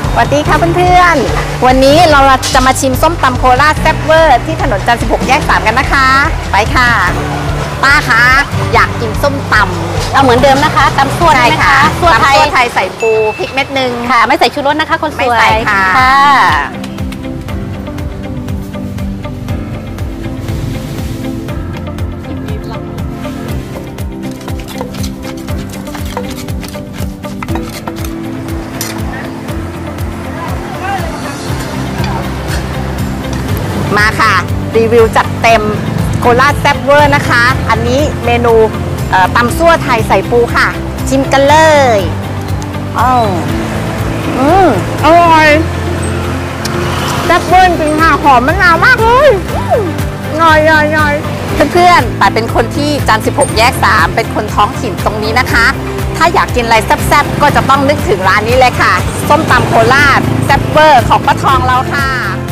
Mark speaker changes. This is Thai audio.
Speaker 1: สวัสดีค่ะเพื่อนๆวันนี้เราจะมาชิมส้มตำโคราชแซ่บเวอร์ที่ถนนจันทร์16แยก3กันนะคะไปค่ะป้าคะอยากกินส้มตำ
Speaker 2: เอาเหมือนเดิมนะคะตำซั่วได้ไหมคะ
Speaker 1: ซั่วไทยใส่ปูพริกเม็ดนึง
Speaker 2: ค่ะไม่ใส่ชูรสนะคะคนสวย
Speaker 1: ไม่ใส่ค่ะมาค่ะรีวิวจัดเต็มโคราชแซ่บเวอร์นะคะอันนี้เมนูตำซั่วไทยใส่ปูค่ะชิมกันเลยอร่อยแซ่บเวอร์จริงค่ะหอมมะนาวมากเลยหน่อยเพื่อนๆแต่เป็นคนที่จันทร์16แยก3เป็นคนท้องถิ่นตรงนี้นะคะถ้าอยากกินอะไรแซ่บๆก็จะต้องนึกถึงร้านนี้เลยค่ะส้มตำโคราชแซ่บเวอร์ของป้าทองเราค่ะ